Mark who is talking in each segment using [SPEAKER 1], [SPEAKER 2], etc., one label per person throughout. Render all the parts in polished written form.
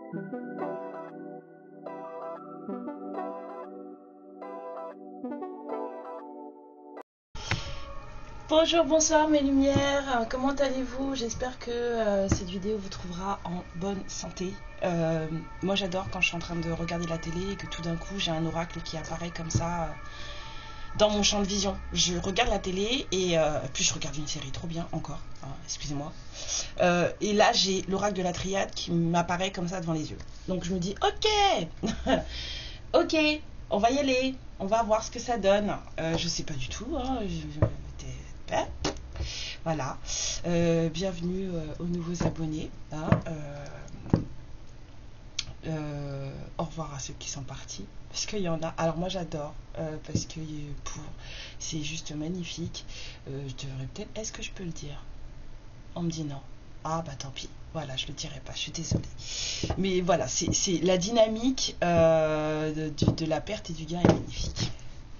[SPEAKER 1] Bonjour, bonsoir mes lumières, comment allez-vous? J'espère que cette vidéo vous trouvera en bonne santé. Moi j'adore quand je suis en train de regarder la télé et que tout d'un coup j'ai un oracle qui apparaît comme ça dans mon champ de vision. Je regarde la télé et puis je regarde une série, trop bien encore, hein, excusez-moi. Et là j'ai l'oracle de la triade qui m'apparaît comme ça devant les yeux. Donc je me dis ok, ok, on va y aller, on va voir ce que ça donne. Je sais pas du tout, hein, voilà, bienvenue aux nouveaux abonnés, hein, au revoir à ceux qui sont partis, parce qu'il y en a. Alors moi j'adore, parce que c'est juste magnifique. Je devrais peut-être, est-ce que je peux le dire? On me dit non. Ah bah tant pis, voilà, je le dirai pas, je suis désolée. Mais voilà, c'est la dynamique de la perte et du gain est magnifique.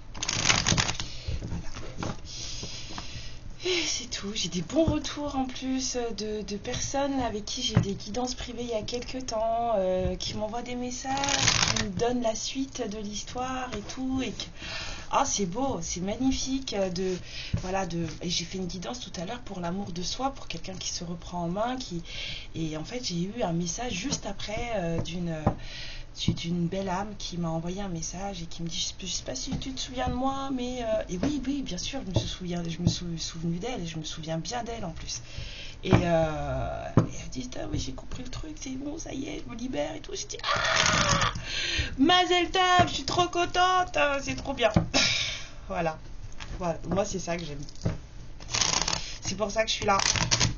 [SPEAKER 1] C'est tout, j'ai des bons retours en plus de personnes avec qui j'ai des guidances privées il y a quelques temps, qui m'envoient des messages, qui me donnent la suite de l'histoire et tout, et que ah c'est beau, c'est magnifique et j'ai fait une guidance tout à l'heure pour l'amour de soi, pour quelqu'un qui se reprend en main, et en fait j'ai eu un message juste après d'une belle âme qui m'a envoyé un message et qui me dit je sais pas si tu te souviens de moi, mais et oui bien sûr je me suis souvenu d'elle, et je me souviens bien d'elle en plus, et elle dit ah oui j'ai compris le truc, c'est bon, ça y est, je me libère et tout. Je dis ah Mazel Tov, je suis trop contente, c'est trop bien. voilà, moi c'est ça que j'aime, c'est pour ça que je suis là.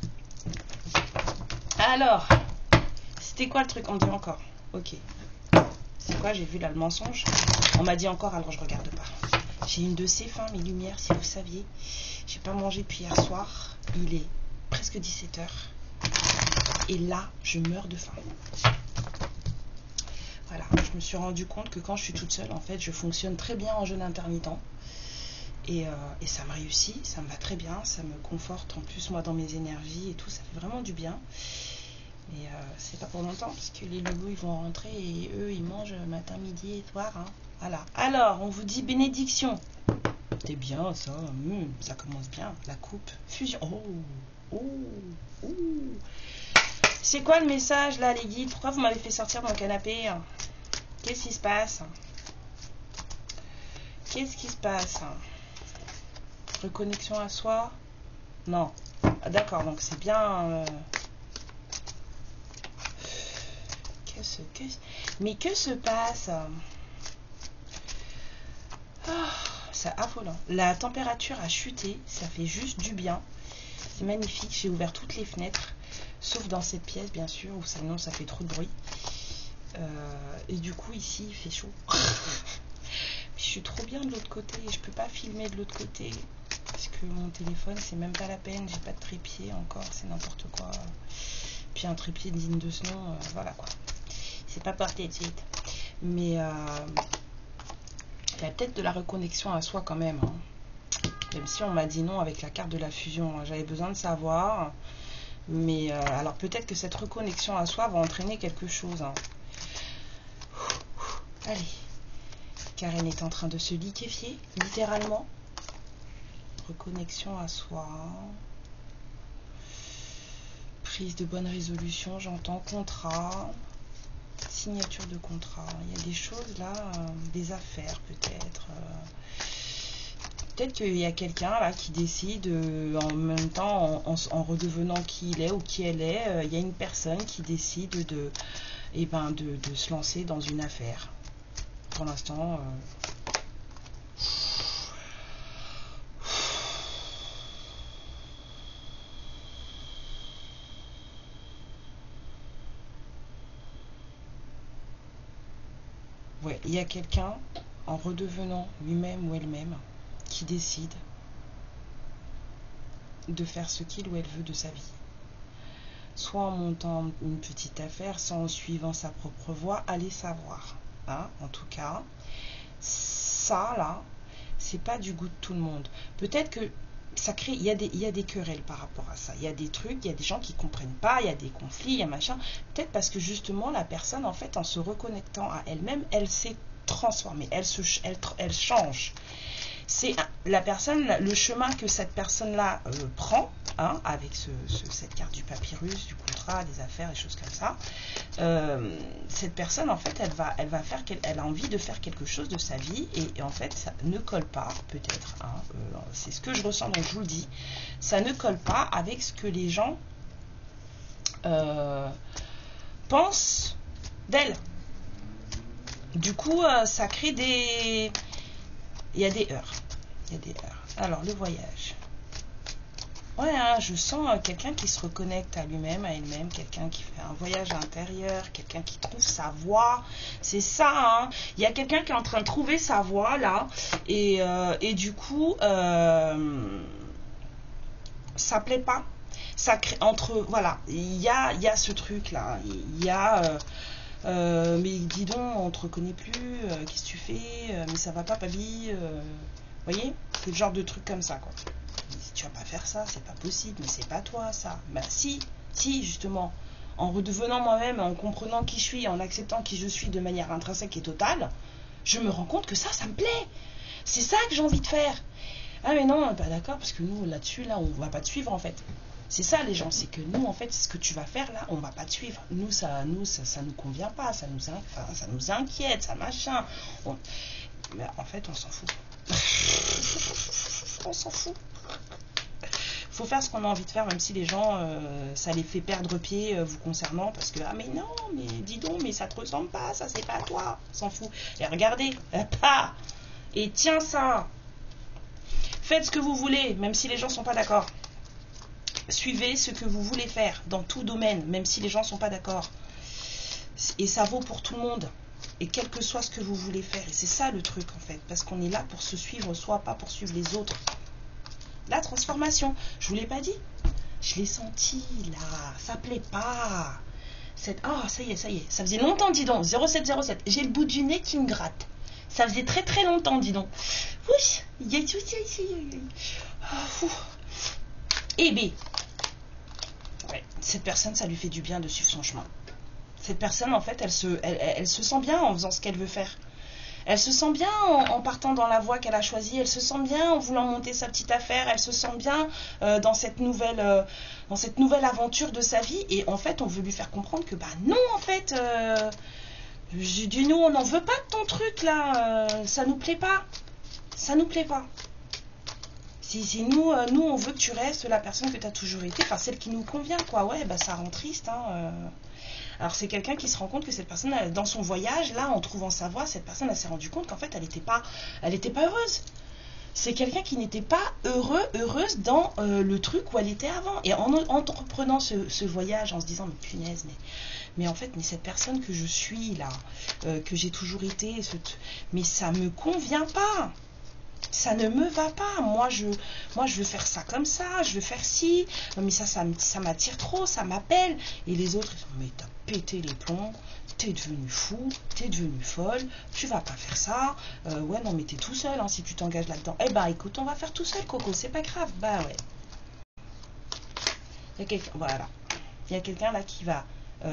[SPEAKER 1] Alors c'était quoi le truc? On me dit encore, ok. C'est quoi? J'ai vu là le mensonge. On m'a dit encore, alors je regarde pas. J'ai une de ces faim, mes lumières, si vous saviez. J'ai pas mangé depuis hier soir. Il est presque 17h. Et là, je meurs de faim. Voilà, je me suis rendu compte que quand je suis toute seule, en fait, je fonctionne très bien en jeûne intermittent. Et ça me réussit, ça me va très bien, ça me conforte en plus moi dans mes énergies et tout, ça fait vraiment du bien. Mais c'est pas pour longtemps, parce que les loulous ils vont rentrer et eux ils mangent matin, midi et soir, hein. Voilà. Alors on vous dit bénédiction. C'est bien ça, ça commence bien. La coupe, fusion. Oh. C'est quoi le message là les guides? Pourquoi vous m'avez fait sortir de mon canapé? Qu'est-ce qui se passe? Qu'est-ce qui se passe? Reconnexion à soi? Non. Ah, d'accord, donc c'est bien... Mais que se passe? Oh, c'est affolant. La température a chuté, ça fait juste du bien. C'est magnifique, j'ai ouvert toutes les fenêtres, sauf dans cette pièce bien sûr, où sinon ça fait trop de bruit. Et du coup ici il fait chaud. Je suis trop bien de l'autre côté, je peux pas filmer de l'autre côté, parce que mon téléphone c'est même pas la peine, j'ai pas de trépied encore, c'est n'importe quoi. Puis un trépied digne de ce nom, voilà quoi. C'est pas parti de suite, mais il y a peut-être de la reconnexion à soi quand même, hein. Même si on m'a dit non avec la carte de la fusion, hein. J'avais besoin de savoir, mais alors peut-être que cette reconnexion à soi va entraîner quelque chose, hein. Allez, Karen est en train de se liquéfier littéralement. Reconnexion à soi, prise de bonne résolution, j'entends contrat, signature de contrat, il y a des choses là, des affaires peut-être, peut-être qu'il y a quelqu'un là qui décide en même temps, en redevenant qui il est ou qui elle est, il y a une personne qui décide de se lancer dans une affaire. Pour l'instant, ouais, il y a quelqu'un en redevenant lui-même ou elle-même qui décide de faire ce qu'il ou elle veut de sa vie. Soit en montant une petite affaire, soit en suivant sa propre voie, allez savoir. Hein, en tout cas, ça là, c'est pas du goût de tout le monde. Peut-être que ça crée, il y a des querelles par rapport à ça. Il y a des trucs, il y a des gens qui comprennent pas, il y a des conflits, il y a machin. Peut-être parce que justement la personne, en fait, en se reconnectant à elle-même, elle s'est transformée, elle change. C'est la personne, le chemin que cette personne-là prend, hein, avec cette carte du papyrus, du contrat, des affaires, des choses comme ça. Cette personne, en fait, elle a envie de faire quelque chose de sa vie et en fait, ça ne colle pas, peut-être. Hein, c'est ce que je ressens, donc je vous le dis. Ça ne colle pas avec ce que les gens pensent d'elle. Du coup, ça crée des... Il y a des heurts. Il y a des heurts. Alors, le voyage. Ouais, hein, je sens quelqu'un qui se reconnecte à lui-même, à elle-même, quelqu'un qui fait un voyage intérieur, quelqu'un qui trouve sa voie. C'est ça, hein. Il y a quelqu'un qui est en train de trouver sa voie, là. Et du coup, ça plaît pas. Ça crée entre... Voilà, il y a ce truc-là. Il y a... mais dis donc, on te reconnaît plus, qu'est-ce que tu fais, mais ça va pas, Pavi, vous voyez, c'est le genre de truc comme ça, quoi. Si tu vas pas faire ça, c'est pas possible, mais c'est pas toi, ça. Ben si, justement, en redevenant moi-même, en comprenant qui je suis, en acceptant qui je suis de manière intrinsèque et totale, je me rends compte que ça me plaît. C'est ça que j'ai envie de faire. Ah mais non, pas d'accord, parce que nous, là-dessus, là, on va pas te suivre, en fait. C'est ça les gens, c'est que nous en fait ce que tu vas faire là, on va pas te suivre. Nous ça nous convient pas, ça nous inquiète, ça machin. Mais en fait on s'en fout. On s'en fout. Faut faire ce qu'on a envie de faire, même si les gens ça les fait perdre pied vous concernant, parce que ah mais non, mais dis donc, mais ça te ressemble pas, ça c'est pas à toi, on s'en fout. Et regardez, pas. Et tiens ça. Faites ce que vous voulez, même si les gens sont pas d'accord. Suivez ce que vous voulez faire dans tout domaine, même si les gens ne sont pas d'accord. Et ça vaut pour tout le monde. Et quel que soit ce que vous voulez faire. Et c'est ça le truc en fait. Parce qu'on est là pour se suivre soi, pas pour suivre les autres. La transformation. Je ne vous l'ai pas dit. Je l'ai senti là. Ça plaît pas. Ah, ça y est. Ça faisait longtemps, dis donc. 0707. J'ai le bout du nez qui me gratte. Ça faisait très très longtemps, dis donc. Oui. Il y a tout ici. Eh bien. Ouais, cette personne, ça lui fait du bien de suivre son chemin. Cette personne, en fait, elle se sent bien en faisant ce qu'elle veut faire. Elle se sent bien en partant dans la voie qu'elle a choisie. Elle se sent bien en voulant monter sa petite affaire. Elle se sent bien dans cette nouvelle aventure de sa vie. Et en fait, on veut lui faire comprendre que, bah non, en fait, j'ai dit nous, on n'en veut pas de ton truc, là. Ça nous plaît pas. Ça nous plaît pas. Si nous, on veut que tu restes la personne que tu as toujours été, enfin celle qui nous convient, quoi. Ouais, bah ça rend triste, hein. Alors c'est quelqu'un qui se rend compte que cette personne, dans son voyage, là, en trouvant sa voie, cette personne, elle s'est rendue compte qu'en fait, elle n'était pas heureuse. C'est quelqu'un qui n'était pas heureuse dans le truc où elle était avant. Et en entreprenant ce voyage, en se disant, mais punaise, mais en fait, mais cette personne que je suis, là, que j'ai toujours été, mais ça me convient pas. Ça ne me va pas. Moi, je veux faire ça comme ça, je veux faire ci. Mais ça m'attire trop, ça m'appelle. Et les autres, ils sont, mais t'as pété les plombs, t'es devenu fou, t'es devenu folle, tu vas pas faire ça. Ouais, non, mais t'es tout seul, hein, si tu t'engages là-dedans. Eh ben, écoute, on va faire tout seul, Coco, c'est pas grave. Bah ouais. Il y a quelqu'un, voilà. Il y a quelqu'un là qui va...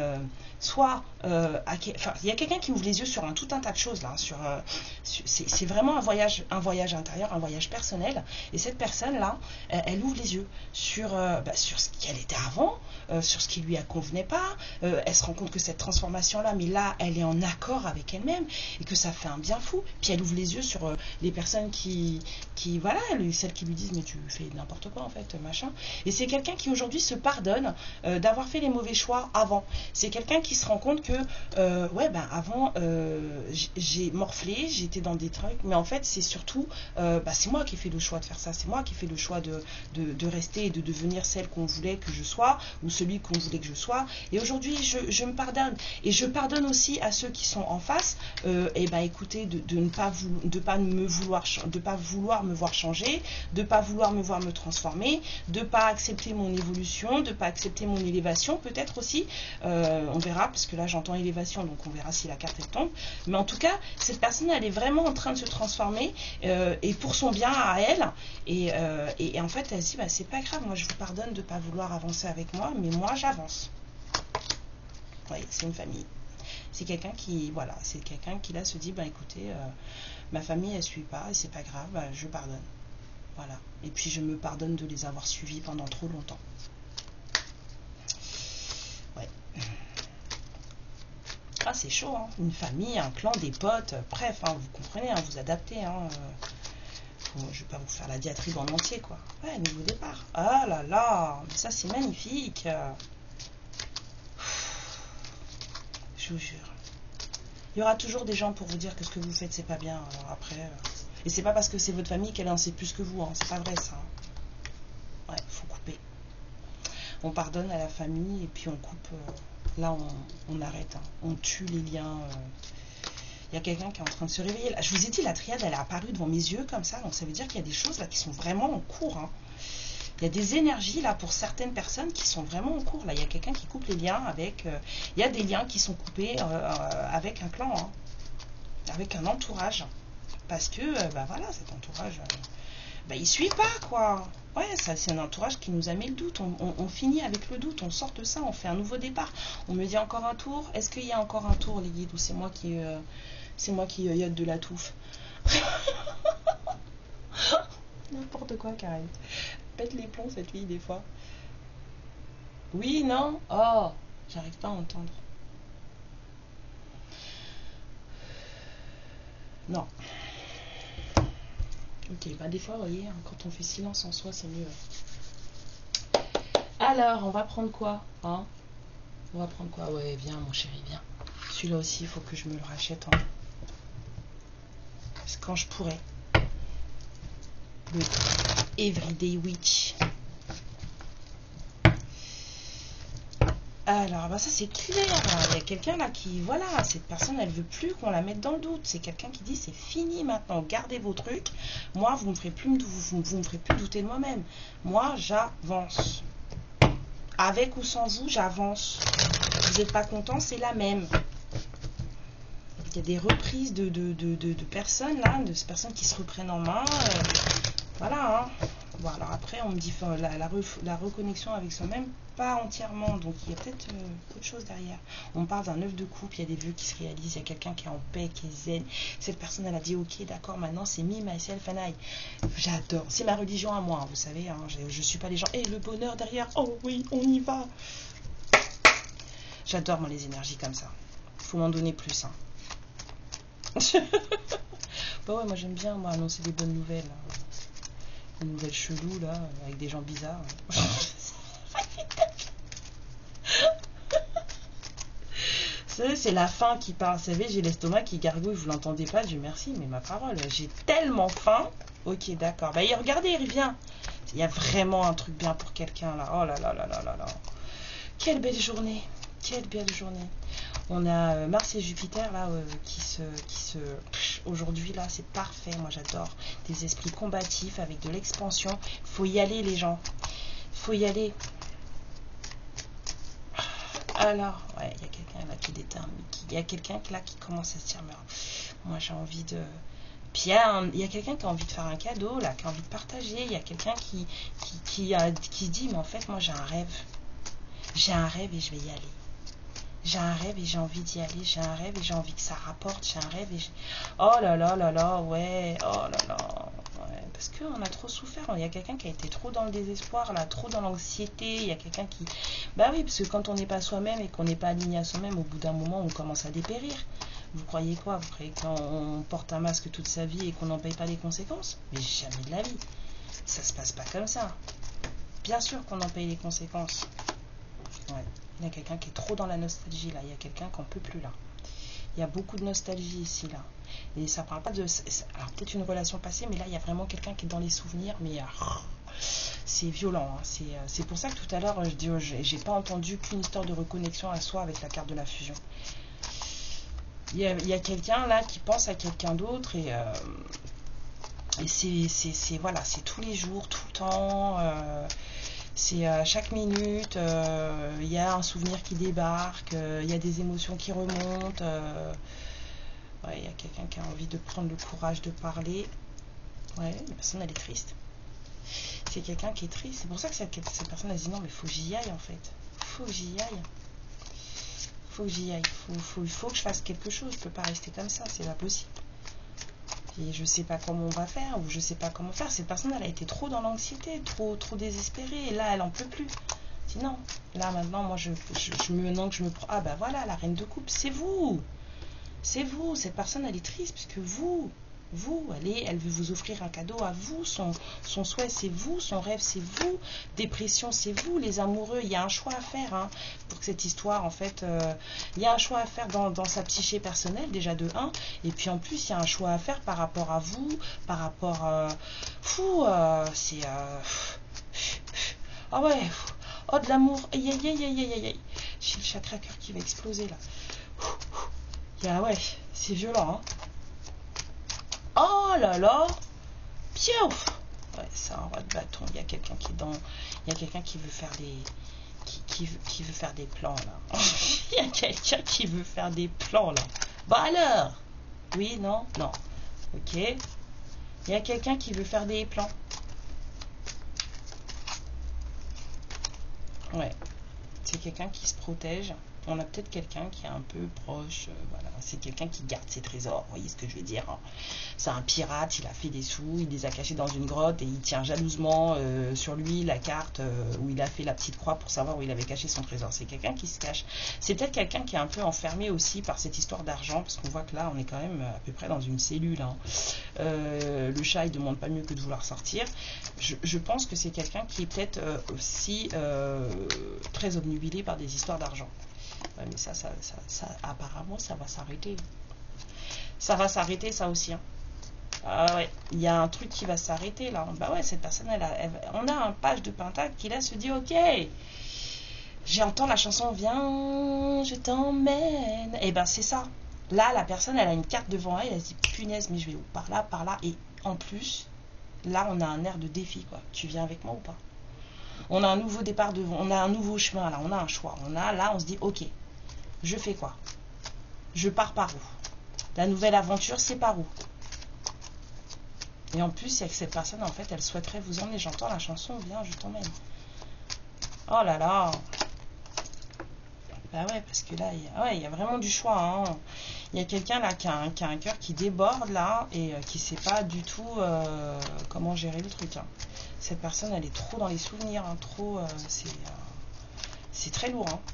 [SPEAKER 1] il y a quelqu'un qui ouvre les yeux sur tout un tas de choses là, c'est vraiment un voyage intérieur, un voyage personnel, et cette personne là, elle ouvre les yeux sur ce qu'elle était avant, sur ce qui lui convenait pas, elle se rend compte que cette transformation là, mais là elle est en accord avec elle-même et que ça fait un bien fou, puis elle ouvre les yeux sur les personnes qui voilà, celles qui lui disent mais tu fais n'importe quoi en fait, machin, et c'est quelqu'un qui aujourd'hui se pardonne d'avoir fait les mauvais choix avant. C'est quelqu'un qui se rend compte que avant j'ai morflé, j'étais dans des trucs, mais en fait c'est surtout c'est moi qui ai fait le choix de faire ça, c'est moi qui ai fait le choix de rester et de devenir celle qu'on voulait que je sois, ou celui qu'on voulait que je sois, et aujourd'hui je me pardonne, et je pardonne aussi à ceux qui sont en face, écoutez, de ne pas vouloir me voir changer, de pas vouloir me voir me transformer, de pas accepter mon évolution, de pas accepter mon élévation peut-être aussi, On verra, parce que là j'entends élévation, donc on verra si la carte elle tombe. Mais en tout cas, cette personne, elle est vraiment en train de se transformer, et pour son bien à elle. Et en fait, elle se dit, bah, c'est pas grave, moi je vous pardonne de ne pas vouloir avancer avec moi, mais moi j'avance. Oui, c'est une famille. C'est quelqu'un qui, voilà, c'est quelqu'un qui là se dit, bah écoutez, ma famille elle suit pas, et c'est pas grave, bah, je pardonne. Voilà. Et puis je me pardonne de les avoir suivis pendant trop longtemps. Ouais. Ah, c'est chaud, hein. Une famille, un clan, des potes, bref, hein, vous comprenez, hein, vous adaptez. Hein, je vais pas vous faire la diatribe en entier, quoi. Ouais, nouveau départ. Ah là là, mais ça c'est magnifique. Je vous jure. Il y aura toujours des gens pour vous dire que ce que vous faites, c'est pas bien. Alors après, et c'est pas parce que c'est votre famille qu'elle en sait plus que vous. Hein. C'est pas vrai, ça. Ouais, faut couper. On pardonne à la famille et puis on coupe. Là, on arrête. Hein. On tue les liens. Il y a quelqu'un qui est en train de se réveiller. Là, je vous ai dit, la triade, elle est apparue devant mes yeux comme ça. Donc ça veut dire qu'il y a des choses là qui sont vraiment en cours. Hein. Il y a des énergies là pour certaines personnes qui sont vraiment en cours. Là, il y a quelqu'un qui coupe les liens avec. Il y a des liens qui sont coupés avec un clan, hein, avec un entourage, parce que bah voilà, cet entourage, bah il suit pas quoi. Ouais, ça c'est un entourage qui nous a mis le doute. On finit avec le doute, on sort de ça, on fait un nouveau départ. On me dit encore un tour. Est-ce qu'il y a encore un tour, les guides, ou c'est moi qui yote de la touffe? N'importe quoi, Karine. Pète les plombs cette fille des fois. Oui, non. Oh, j'arrive pas à entendre. Non. Ok, bah des fois, vous voyez, hein, quand on fait silence en soi, c'est mieux. Alors, on va prendre quoi, hein? On va prendre quoi? Ouais, viens, mon chéri, viens. Celui-là aussi, il faut que je me le rachète. Hein. Parce que quand je pourrais. Le Everyday Witch. Alors, bah ça c'est clair. Il y a quelqu'un là qui, voilà, cette personne, elle veut plus qu'on la mette dans le doute. C'est quelqu'un qui dit, c'est fini maintenant. Gardez vos trucs. Moi, vous me ferez plus, vous me ferez plus douter de moi-même. Moi, j'avance. Avec ou sans vous, j'avance. Vous n'êtes pas content, c'est la même. Il y a des reprises de personnes là, de ces personnes qui se reprennent en main. Voilà. Hein. Bon, alors après, on me dit la reconnexion avec soi-même, pas entièrement. Donc, il y a peut-être autre chose derrière. On parle d'un œuf de couple, il y a des vœux qui se réalisent, il y a quelqu'un qui est en paix, qui est zen. Cette personne, elle a dit, ok, d'accord, maintenant, c'est me, myself and I. J'adore. C'est ma religion à moi, hein, vous savez. Hein, je suis pas les gens. Et le bonheur derrière, oh oui, on y va. J'adore, moi, les énergies comme ça. Faut m'en donner plus. Hein. Bah ouais, moi, j'aime bien, moi, annoncer des bonnes nouvelles. Hein. Une nouvelle chelou là, avec des gens bizarres. C'est la faim qui parle. Vous savez, j'ai l'estomac qui gargouille, vous l'entendez pas, Dieu merci, mais ma parole, j'ai tellement faim. Ok, d'accord. Bah, regardez, il revient. Il y a vraiment un truc bien pour quelqu'un là. Oh là là là là là là. Quelle belle journée. Quelle belle journée. On a Mars et Jupiter là qui se aujourd'hui là, c'est parfait. Moi j'adore des esprits combatifs avec de l'expansion. Faut y aller les gens. Faut y aller. Alors, ouais, il y a quelqu'un là qui détermine. Il y a quelqu'un là qui commence à se dire, moi j'ai envie de. Puis il y a quelqu'un qui a envie de faire un cadeau là, qui a envie de partager. Il y a quelqu'un qui se dit, mais en fait moi j'ai un rêve. J'ai un rêve et je vais y aller. J'ai un rêve et j'ai envie d'y aller. J'ai un rêve et j'ai envie que ça rapporte. J'ai un rêve et oh là là là là, ouais. Oh là là. Ouais. Parce qu'on a trop souffert. Il y a quelqu'un qui a été trop dans le désespoir, là, trop dans l'anxiété. Il y a quelqu'un qui... Bah oui, parce que quand on n'est pas soi-même et qu'on n'est pas aligné à soi-même, au bout d'un moment, on commence à dépérir. Vous croyez quoi? Vous croyez qu'on porte un masque toute sa vie et qu'on n'en paye pas les conséquences? Mais jamais de la vie. Ça se passe pas comme ça. Bien sûr qu'on en paye les conséquences. Ouais. Il y a quelqu'un qui est trop dans la nostalgie là. Il y a quelqu'un qui n'en peut plus là. Il y a beaucoup de nostalgie ici là. Et ça parle pas de... Alors peut-être une relation passée, mais là il y a vraiment quelqu'un qui est dans les souvenirs. Mais c'est violent. Hein. C'est pour ça que tout à l'heure, j'ai pas entendu qu'une histoire de reconnexion à soi avec la carte de la fusion. Il y a quelqu'un là qui pense à quelqu'un d'autre et c'est voilà, c'est tous les jours, tout le temps. C'est chaque minute, il y a un souvenir qui débarque, il y a des émotions qui remontent. Ouais, il y a quelqu'un qui a envie de prendre le courage de parler. Ouais, la personne, elle est triste. C'est quelqu'un qui est triste. C'est pour ça que cette personne, elle dit non, mais faut que j'y aille en fait. Faut que j'y aille. Faut que j'y aille. Faut que je fasse quelque chose. Je peux pas rester comme ça, c'est pas possible. Et je sais pas comment on va faire, ou je sais pas comment faire. Cette personne, elle a été trop dans l'anxiété, trop désespérée, et là, elle en peut plus. Je dis non, là maintenant, moi, maintenant que je me prends, ah bah voilà, la reine de coupe, c'est vous. C'est vous, cette personne, elle est triste, puisque vous, elle veut vous offrir un cadeau à vous, son souhait, c'est vous, son rêve, c'est vous, dépression, c'est vous, les amoureux, il y a un choix à faire, hein, pour que cette histoire, en fait, il y a un choix à faire dans sa psyché personnelle, déjà de 1, et puis en plus, il y a un choix à faire par rapport à vous, par rapport, c'est, ah ouais, oh de l'amour, aïe, aïe, aïe, aïe, aïe, aïe, j'ai le chakra cœur qui va exploser, là. Ouais, c'est violent, hein. Oh là là, piouf. Ouais, c'est un roi de bâton. Il y a quelqu'un qui est dans, il y a quelqu'un qui veut faire des, qui veut faire des plans là. Il y a quelqu'un qui veut faire des plans là. Bah alors, oui, non, non. Ok. Il y a quelqu'un qui veut faire des plans. Ouais. C'est quelqu'un qui se protège. On a peut-être quelqu'un qui est un peu proche, voilà, c'est quelqu'un qui garde ses trésors, vous voyez ce que je veux dire, hein. C'est un pirate, il a fait des sous, il les a cachés dans une grotte et il tient jalousement sur lui la carte où il a fait la petite croix pour savoir où il avait caché son trésor. C'est quelqu'un qui se cache. C'est peut-être quelqu'un qui est un peu enfermé aussi par cette histoire d'argent, parce qu'on voit que là on est quand même à peu près dans une cellule, hein. Le chat il demande pas mieux que de vouloir sortir. Je pense que c'est quelqu'un qui est peut-être aussi très obnubilé par des histoires d'argent. Ouais, mais ça, apparemment, ça va s'arrêter. Ça va s'arrêter, ça aussi, hein. Ah ouais, il y a un truc qui va s'arrêter, là. Bah ouais, cette personne, on a un page de Pentacle qui, là, se dit, ok, j'entends la chanson, viens, je t'emmène. Et ben, c'est ça. Là, la personne, elle a une carte devant elle, elle se dit, punaise, mais je vais où? Par là. Et en plus, là, on a un air de défi, quoi. Tu viens avec moi ou pas? On a un nouveau départ devant, on a un nouveau chemin, là, on a un choix. On se dit, ok, je fais quoi? Je pars par où? La nouvelle aventure, c'est par où? Et en plus, il y a que cette personne, en fait, elle souhaiterait vous emmener. J'entends la chanson, viens, je t'emmène. Oh là là. Bah ouais, parce que là, il y a vraiment du choix, hein. Il y a quelqu'un là qui a un cœur qui déborde là et qui sait pas du tout comment gérer le truc, hein. Cette personne, elle est trop dans les souvenirs, hein, trop, c'est très lourd, hein.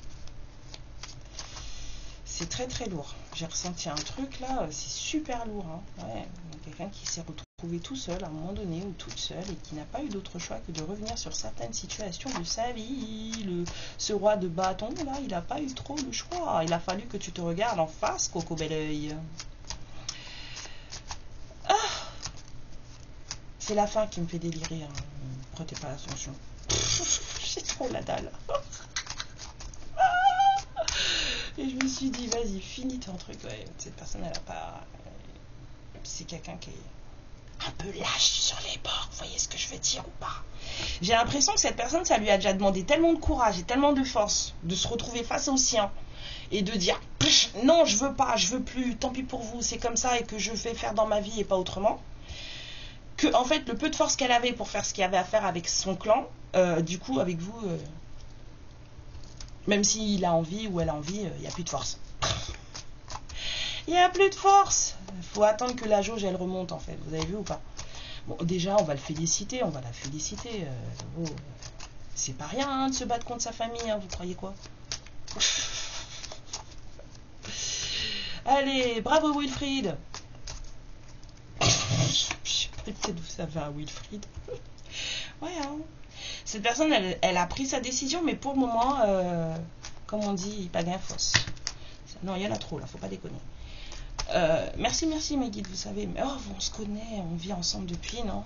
[SPEAKER 1] C'est très lourd. J'ai ressenti un truc là, c'est super lourd, hein. Ouais, quelqu'un qui s'est retrouvé tout seul à un moment donné ou toute seule et qui n'a pas eu d'autre choix que de revenir sur certaines situations de sa vie. Ce roi de bâton là, il n'a pas eu trop le choix. Il a fallu que tu te regardes en face, Coco bel oeil. Ah, c'est la fin qui me fait délirer, hein. Prêtez pas attention. J'ai trop la dalle. Et je me suis dit, vas-y, finis ton truc. Ouais, cette personne, elle a pas. C'est quelqu'un qui est un peu lâche sur les bords. Vous voyez ce que je veux dire ou pas? J'ai l'impression que cette personne, ça lui a déjà demandé tellement de courage et tellement de force de se retrouver face au sien et de dire non, je veux pas, je veux plus, tant pis pour vous, c'est comme ça et que je vais faire dans ma vie et pas autrement. Que, en fait, le peu de force qu'elle avait pour faire ce qu'il y avait à faire avec son clan, du coup, avec vous. Même s'il a envie ou elle a envie, il n'y a plus de force. Il n'y a plus de force. Il faut attendre que la jauge, elle remonte, en fait. Vous avez vu ou pas? Bon, déjà, on va le féliciter, on va la féliciter. C'est pas rien, hein, de se battre contre sa famille, hein, vous croyez quoi? Allez, bravo Wilfried. Peut-être vous savez un Wilfried. Ouais, hein. Cette personne, elle a pris sa décision, mais pour le moment, comme on dit, pas gain fausse. Non, il y en a trop, là, faut pas déconner. Merci mes guides, vous savez. Mais oh, on se connaît, on vit ensemble depuis, non?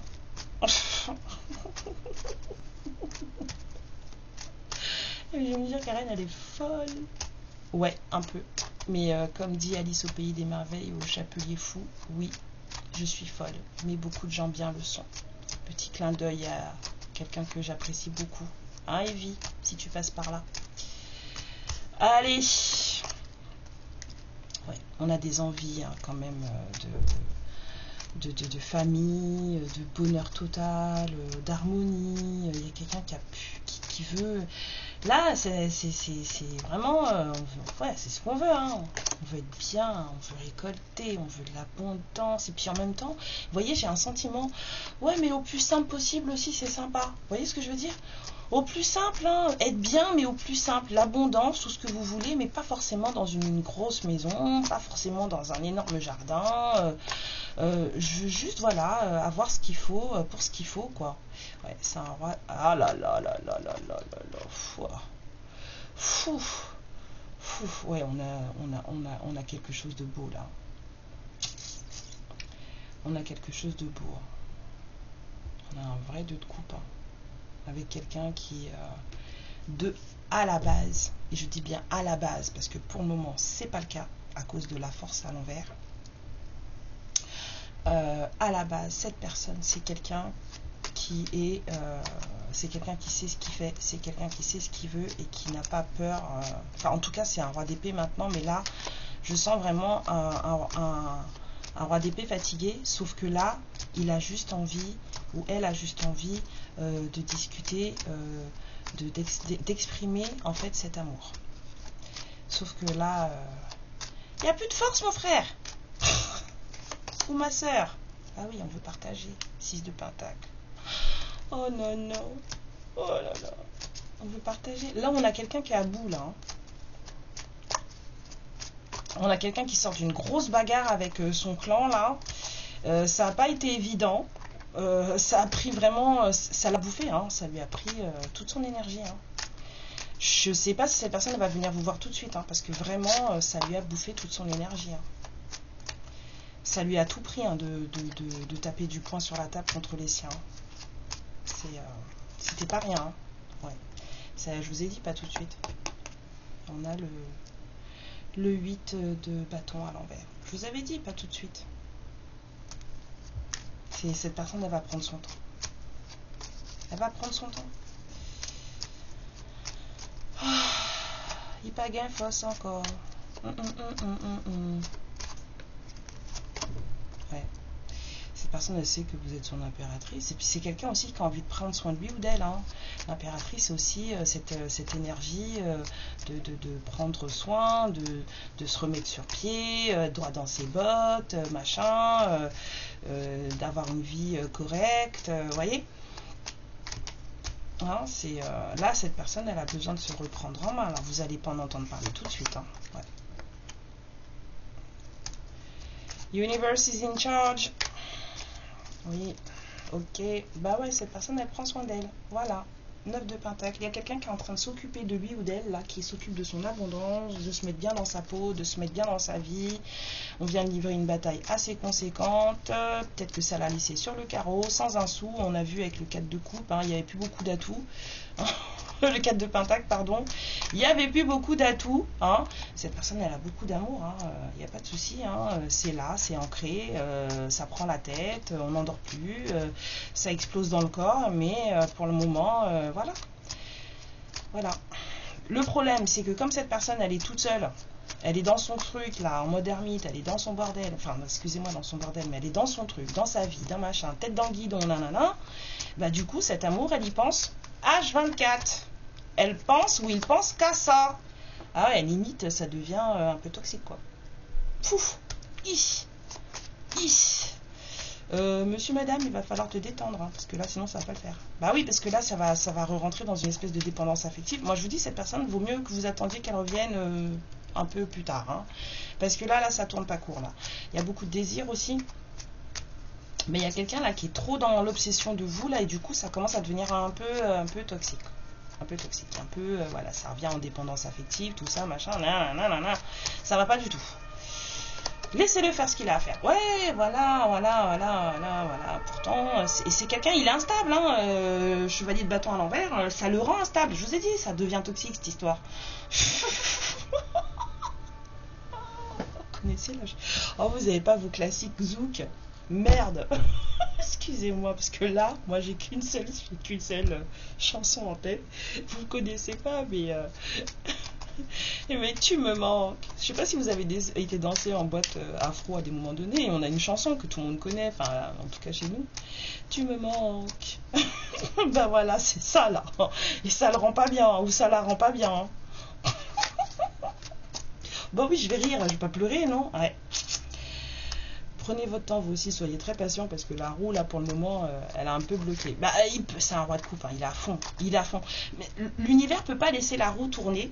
[SPEAKER 1] Je vais me dire Karen, elle est folle. Ouais, un peu. Mais comme dit Alice au pays des merveilles, au chapelier fou, oui, je suis folle. Mais beaucoup de gens bien le sont. Petit clin d'œil à quelqu'un que j'apprécie beaucoup. hein, Evie, si tu passes par là. Allez. Ouais, on a des envies hein, quand même de famille, de bonheur total, d'harmonie. Il y a quelqu'un qui veut. Là, c'est vraiment. Ouais, c'est ce qu'on veut. Hein. On veut être bien, on veut récolter, on veut de l'abondance. Et puis en même temps, vous voyez, j'ai un sentiment. Ouais, mais au plus simple possible aussi, c'est sympa. Vous voyez ce que je veux dire? Au plus simple, hein, être bien, mais au plus simple, l'abondance, tout ce que vous voulez, mais pas forcément dans une grosse maison, pas forcément dans un énorme jardin. Je veux juste, voilà, avoir ce qu'il faut pour ce qu'il faut, quoi. Ouais, c'est un roi. Ah là là là là là là là là. Fou. Fou. Ouais, on a quelque chose de beau là. On a quelque chose de beau. On a un vrai 2 de coupe. Hein. Avec quelqu'un qui à la base, et je dis bien à la base parce que pour le moment c'est pas le cas à cause de la force à l'envers, à la base cette personne c'est quelqu'un qui est c'est quelqu'un qui sait ce qu'il fait, c'est quelqu'un qui sait ce qu'il veut et qui n'a pas peur, enfin en tout cas c'est un roi d'épée maintenant, mais là je sens vraiment un roi d'épée fatigué, sauf que là il a juste envie, ou elle a juste envie de discuter, d'exprimer en fait cet amour. Sauf que là, il n'y a plus de force mon frère ou ma soeur. Ah oui, on veut partager. 6 de pentacle. Oh non, non. Oh là là. On veut partager. Là, on a quelqu'un qui est à bout, là. Hein. On a quelqu'un qui sort d'une grosse bagarre avec son clan, là. Ça n'a pas été évident. Ça a pris vraiment, ça l'a bouffé, hein, ça lui a pris toute son énergie. Hein. Je sais pas si cette personne va venir vous voir tout de suite, hein, parce que vraiment, ça lui a bouffé toute son énergie. Hein. Ça lui a tout pris hein, de taper du poing sur la table contre les siens. C'était pas rien. Hein. Ouais. Ça, je vous ai dit, pas tout de suite. On a le 8 de bâton à l'envers. Je vous avais dit, pas tout de suite. Cette personne, elle va prendre son temps. Elle va prendre son temps. Ah, il pas gain force encore. Ouais. Cette personne, elle sait que vous êtes son impératrice. Et puis c'est quelqu'un aussi qui a envie de prendre soin de lui ou d'elle. Hein. L'impératrice, c'est aussi cette énergie de prendre soin, de se remettre sur pied, droit dans ses bottes, machin, d'avoir une vie correcte, vous voyez. Hein, là, cette personne, elle a besoin de se reprendre en main. Alors, vous n'allez pas en entendre parler tout de suite. Hein. Ouais. Universe is in charge. Oui, ok. Bah ouais, cette personne, elle prend soin d'elle. Voilà. 9 de pentacle. Il y a quelqu'un qui est en train de s'occuper de lui ou d'elle, là, qui s'occupe de son abondance, de se mettre bien dans sa peau, de se mettre bien dans sa vie. On vient de livrer une bataille assez conséquente. Peut-être que ça l'a laissé sur le carreau, sans un sou. On a vu avec le 4 de coupe, hein, il n'y avait plus beaucoup d'atouts. Le 4 de pentacle, pardon. Il n'y avait plus beaucoup d'atouts. Hein. Cette personne, elle a beaucoup d'amour. Il n'y a pas de souci. Hein. C'est là, c'est ancré. Ça prend la tête. On n'endort plus. Ça explose dans le corps. Mais pour le moment, voilà. Voilà. Le problème, c'est que comme cette personne, elle est toute seule. Elle est dans son truc, là, en mode ermite. Elle est dans son bordel. Enfin, excusez-moi, dans son bordel. Mais elle est dans son truc, dans sa vie, dans machin. Tête dans le guidon, nanana. Bah, du coup, cet amour, elle y pense H24. Elle pense ou il pense qu'à ça. Ah ouais, limite, ça devient un peu toxique, quoi. Pouf. Monsieur, madame, il va falloir te détendre, hein, parce que là, sinon, ça va pas le faire. Bah oui, parce que là, ça va re-rentrer dans une espèce de dépendance affective. Moi, je vous dis, cette personne, vaut mieux que vous attendiez qu'elle revienne un peu plus tard. Hein, parce que là, ça tourne pas court, là. Il y a beaucoup de désir aussi. Mais il y a quelqu'un, là, qui est trop dans l'obsession de vous, là, et du coup, ça commence à devenir un peu toxique. Un peu toxique, voilà, ça revient en dépendance affective, tout ça, machin, ça va pas du tout. Laissez-le faire ce qu'il a à faire. Ouais, voilà. Pourtant, c'est quelqu'un, il est instable, hein. Chevalier de bâton à l'envers, ça le rend instable. Je vous ai dit, ça devient toxique, cette histoire. Vous connaissez là. Oh, vous n'avez pas vos classiques zouk. Merde. Excusez-moi, parce que là, moi, j'ai qu'une seule chanson en tête. Vous ne connaissez pas, mais... mais tu me manques. Je sais pas si vous avez été danser en boîte afro à des moments donnés. On a une chanson que tout le monde connaît, enfin, en tout cas chez nous. Tu me manques. Ben voilà, c'est ça, là. Et ça le rend pas bien, ou ça la rend pas bien. Bon oui, je vais rire, je vais pas pleurer, non? Ouais. Prenez votre temps, vous aussi, soyez très patient, parce que la roue, là, pour le moment, elle a un peu bloqué. Bah, c'est un roi de coupe, hein, il est à fond, il est à fond. Mais l'univers peut pas laisser la roue tourner.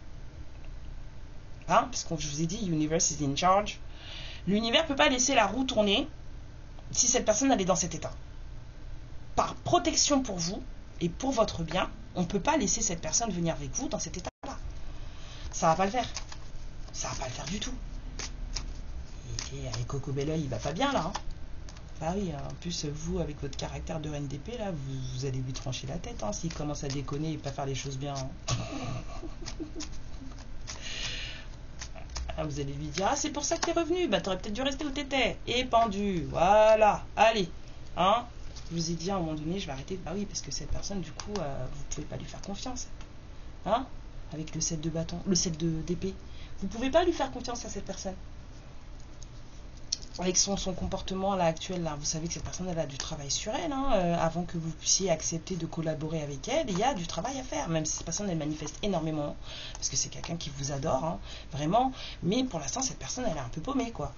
[SPEAKER 1] Hein, parce que je vous ai dit, universe is in charge. L'univers peut pas laisser la roue tourner si cette personne, elle est dans cet état. Par protection pour vous, et pour votre bien, on peut pas laisser cette personne venir avec vous dans cet état-là. Ça va pas le faire. Ça va pas le faire du tout. Et avec Coco Belleuil, il va pas bien là. Hein. Bah oui, en plus vous avec votre caractère de RNDP là, vous allez lui trancher la tête hein, s'il commence à déconner et pas faire les choses bien. Hein. Ah, vous allez lui dire ah c'est pour ça que t'es revenu, bah t'aurais peut-être dû rester où t'étais. Et pendu, voilà, allez, hein. Je vous ai dit à un moment donné je vais arrêter. Bah oui parce que cette personne du coup vous pouvez pas lui faire confiance. Hein, avec le set de bâton, le set d'épée. Vous pouvez pas lui faire confiance à cette personne. Avec son comportement là actuel là, vous savez que cette personne elle a du travail sur elle hein, avant que vous puissiez accepter de collaborer avec elle, il y a du travail à faire, même si cette personne elle manifeste énormément, parce que c'est quelqu'un qui vous adore, hein, vraiment, mais pour l'instant cette personne elle est un peu paumée quoi.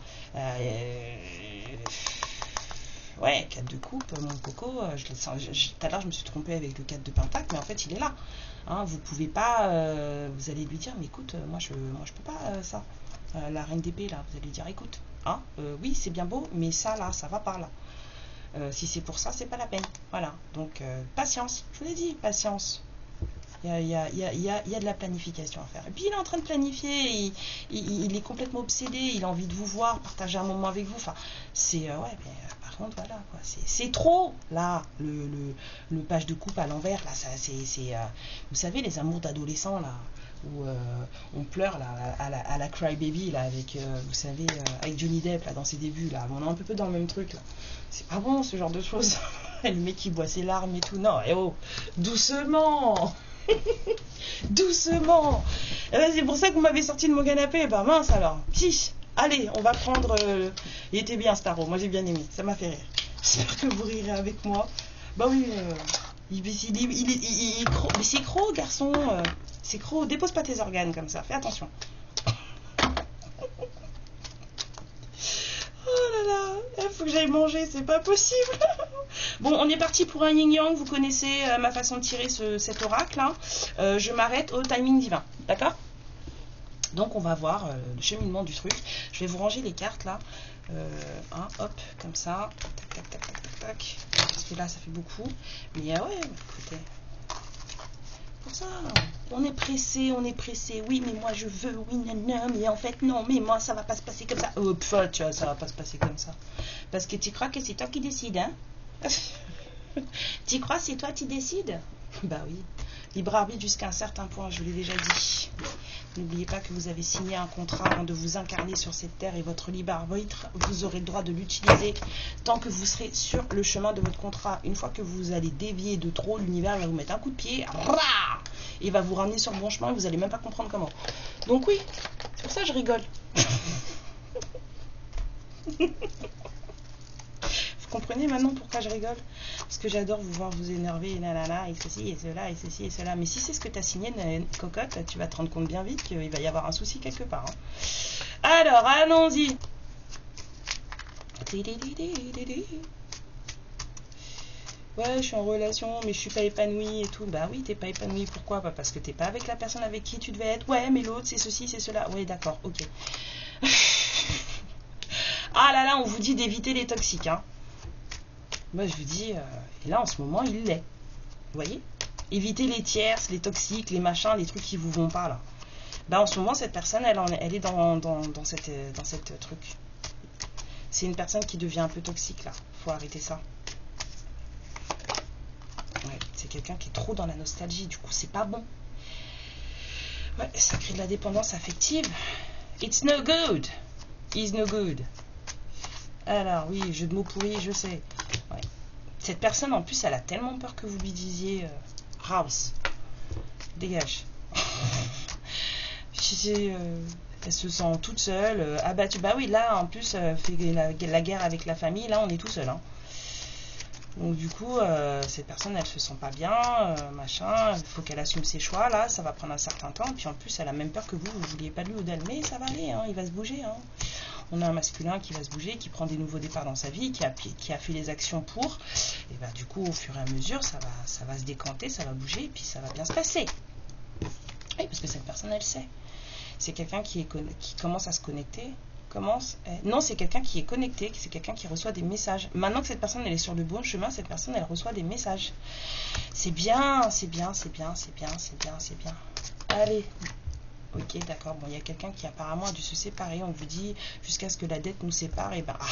[SPEAKER 1] Ouais, 4 de coupe, mon coco, tout à l'heure je me suis trompée avec le 4 de pentacle, mais en fait il est là. Hein, vous pouvez pas, vous allez lui dire, mais écoute, moi je peux pas ça. La reine d'épée là, vous allez lui dire, écoute, hein, oui c'est bien beau, mais ça là, ça va par là. Si c'est pour ça, c'est pas la peine. Voilà, donc patience, je vous l'ai dit, patience. Il y a de la planification à faire. Et puis il est en train de planifier, il est complètement obsédé, il a envie de vous voir, partager un moment avec vous. Enfin, c'est ouais, mais par contre voilà, quoi, c'est trop là, le page de coupe à l'envers là, ça c'est vous savez les amours d'adolescents là. Où on pleure là, à la Cry Baby là, avec vous savez avec Johnny Depp là dans ses débuts là, on est un peu dans le même truc là. C'est pas bon ce genre de choses. Le mec qui boit ses larmes et tout, non, et oh, doucement. Doucement. C'est pour ça que vous m'avez sorti de mon canapé. Bah mince alors. Si. Allez, on va prendre. Il était bien Starro. Moi j'ai bien aimé. Ça m'a fait rire. J'espère que vous rirez avec moi. Bah oui. Mais c'est gros garçon. C'est gros. Dépose pas tes organes comme ça. Fais attention. Oh là là. Il faut que j'aille manger. C'est pas possible. Bon, on est parti pour un yin-yang, vous connaissez ma façon de tirer cet oracle. Hein. Je m'arrête au timing divin, d'accord? Donc on va voir le cheminement du truc. Je vais vous ranger les cartes là. Hein, hop, comme ça. Tac, tac, tac, tac, tac, tac. Parce que là, ça fait beaucoup. Mais ouais, écoutez. Pour ça, on est pressé, on est pressé. Oui, mais moi je veux, oui, non, mais en fait, non, mais moi ça va pas se passer comme ça. Oh, pfff, ça va pas se passer comme ça. Parce que tu crois que c'est toi qui décides, hein? Tu crois c'est toi qui décides? Bah oui, libre arbitre jusqu'à un certain point, je vous l'ai déjà dit. N'oubliez pas que vous avez signé un contrat avant de vous incarner sur cette terre et votre libre arbitre, vous aurez le droit de l'utiliser tant que vous serez sur le chemin de votre contrat. Une fois que vous allez dévier de trop, l'univers va vous mettre un coup de pied et va vous ramener sur le bon chemin et vous n'allez même pas comprendre comment. Donc oui, c'est pour ça que je rigole. Vous comprenez maintenant pourquoi je rigole? Parce que j'adore vous voir vous énerver et nanana et ceci et cela et ceci et cela. Mais si c'est ce que tu as signé, cocotte, tu vas te rendre compte bien vite qu'il va y avoir un souci quelque part. Hein. Alors, allons-y. Ouais, je suis en relation, mais je suis pas épanouie et tout. Bah oui, t'es pas épanouie. Pourquoi? Bah parce que t'es pas avec la personne avec qui tu devais être. Ouais, mais l'autre, c'est ceci, c'est cela. Ouais, d'accord, ok. Ah là là, on vous dit d'éviter les toxiques, hein. Moi, je vous dis, et là, en ce moment, il l'est. Vous voyez? Évitez les tierces, les toxiques, les machins, les trucs qui vous vont pas, là. Bah, en ce moment, cette personne, elle est dans cette truc. C'est une personne qui devient un peu toxique, là. Faut arrêter ça. Ouais, c'est quelqu'un qui est trop dans la nostalgie. Du coup, c'est pas bon. Ouais, ça crée de la dépendance affective. It's no good. Is no good. Alors, oui, jeu de mots pourris, je sais. Ouais. Cette personne, en plus, elle a tellement peur que vous lui disiez House, dégage. Elle se sent toute seule, abattue. Bah oui, là, en plus, fait la guerre avec la famille, là, on est tout seul. Hein. Donc du coup, cette personne, elle se sent pas bien, machin, il faut qu'elle assume ses choix, là, ça va prendre un certain temps, puis en plus, elle a même peur que vous vouliez pas de lui ou d'elle, mais ça va aller, hein, il va se bouger. Hein. On a un masculin qui va se bouger, qui prend des nouveaux départs dans sa vie, qui a fait les actions pour, et bah du coup, au fur et à mesure, ça va se décanter, ça va bouger, et puis ça va bien se passer. Oui, parce que cette personne, elle sait. C'est quelqu'un qui commence à se connecter. Non, c'est quelqu'un qui est connecté, c'est quelqu'un qui reçoit des messages. Maintenant que cette personne elle est sur le bon chemin, cette personne elle reçoit des messages. C'est bien, c'est bien, c'est bien, c'est bien, c'est bien, c'est bien. Allez, ok, d'accord. Bon, il y a quelqu'un qui apparemment a dû se séparer. On vous dit jusqu'à ce que la dette nous sépare. Et ben,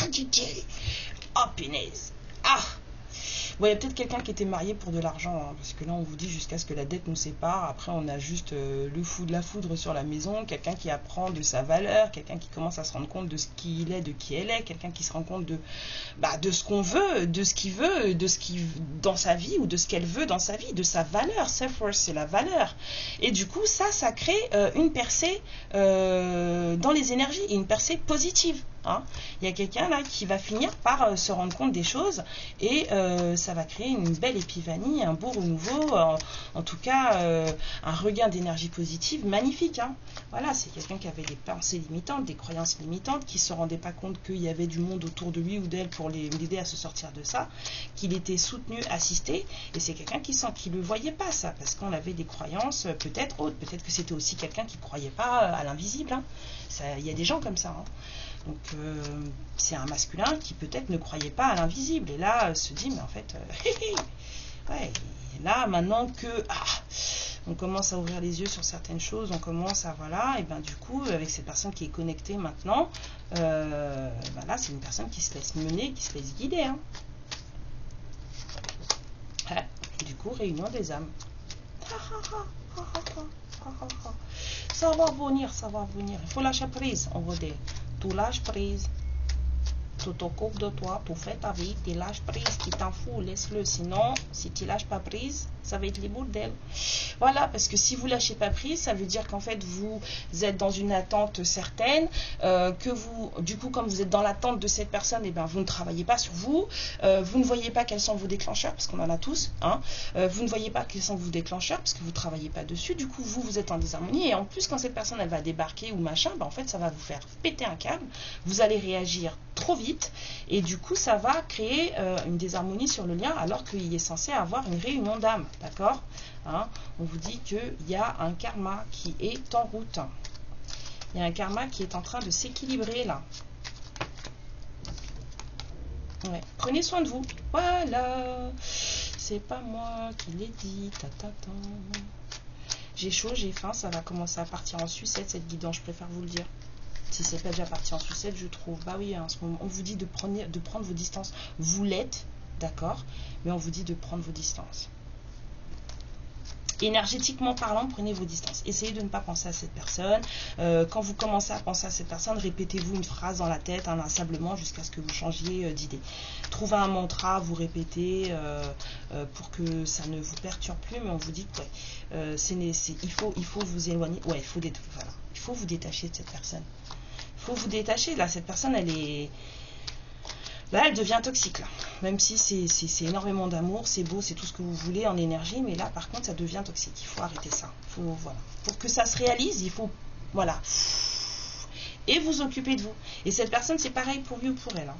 [SPEAKER 1] punaise. Bon, il y a peut-être quelqu'un qui était marié pour de l'argent, hein, parce que là, on vous dit jusqu'à ce que la dette nous sépare. Après, on a juste la foudre sur la maison, quelqu'un qui apprend de sa valeur, quelqu'un qui commence à se rendre compte de ce qu'il est, de qui elle est, quelqu'un qui se rend compte de ce qu'on veut, de ce qu'il veut, dans sa vie, ou de ce qu'elle veut dans sa vie, de sa valeur. Self-worth, c'est la valeur. Et du coup, ça crée une percée dans les énergies, et une percée positive. Hein. Il y a quelqu'un là qui va finir par se rendre compte des choses et ça va créer une belle épiphanie, un beau renouveau, en tout cas un regain d'énergie positive magnifique. Hein. Voilà, c'est quelqu'un qui avait des pensées limitantes, des croyances limitantes, qui ne se rendait pas compte qu'il y avait du monde autour de lui ou d'elle pour l'aider à se sortir de ça, qu'il était soutenu, assisté, et c'est quelqu'un qui ne le voyait pas ça, parce qu'on avait des croyances peut-être autres, peut-être que c'était aussi quelqu'un qui ne croyait pas à l'invisible. Hein. Il y a des gens comme ça. Hein. Donc c'est un masculin qui peut-être ne croyait pas à l'invisible et là se dit mais en fait ouais, là maintenant que on commence à ouvrir les yeux sur certaines choses, on commence à voilà, et ben du coup avec cette personne qui est connectée maintenant, là c'est une personne qui se laisse mener, qui se laisse guider. Hein. Ouais. Du coup réunion des âmes. Ça va venir, ça va venir. Il faut lâcher prise, on va dire. Tu lâches prise, tu t'occupes de toi, tu fais ta vie, tu lâches prise, tu t'en fous, laisse-le. Sinon, si tu lâches pas prise, ça va être les bordels. Voilà, parce que si vous lâchez pas prise, ça veut dire qu'en fait vous êtes dans une attente certaine, que vous, du coup, comme vous êtes dans l'attente de cette personne, et ben vous ne travaillez pas sur vous, vous ne voyez pas quels sont vos déclencheurs, parce qu'on en a tous, hein, vous ne voyez pas quels sont vos déclencheurs, parce que vous ne travaillez pas dessus, du coup vous êtes en désharmonie, et en plus quand cette personne elle va débarquer ou machin, ben, en fait ça va vous faire péter un câble, vous allez réagir trop vite, et du coup ça va créer une désharmonie sur le lien, alors qu'il est censé avoir une réunion d'âme, d'accord, hein, on vous dit qu'il y a un karma qui est en route. Il y a un karma qui est en train de s'équilibrer là. Ouais. Prenez soin de vous. Voilà. C'est pas moi qui l'ai dit. J'ai chaud, j'ai faim. Ça va commencer à partir en sucette cette guidance. Je préfère vous le dire. Si c'est pas déjà parti en sucette, je trouve. Bah oui, en ce moment, on vous dit de prendre vos distances. Vous l'êtes, d'accord, mais on vous dit de prendre vos distances. Énergétiquement parlant, prenez vos distances. Essayez de ne pas penser à cette personne. Quand vous commencez à penser à cette personne, répétez-vous une phrase dans la tête inlassablement jusqu'à ce que vous changiez d'idée. Trouvez un mantra, vous répétez pour que ça ne vous perturbe plus, mais on vous dit que il faut vous éloigner. Ouais, il faut vous détacher de cette personne. Il faut vous détacher. Là, cette personne, elle est... Là, elle devient toxique, là. Même si c'est énormément d'amour, c'est beau, c'est tout ce que vous voulez en énergie, mais là, par contre, ça devient toxique. Il faut arrêter ça. Voilà. Pour que ça se réalise, il faut... Voilà. Et vous occuper de vous. Et cette personne, c'est pareil pour lui ou pour elle. Hein.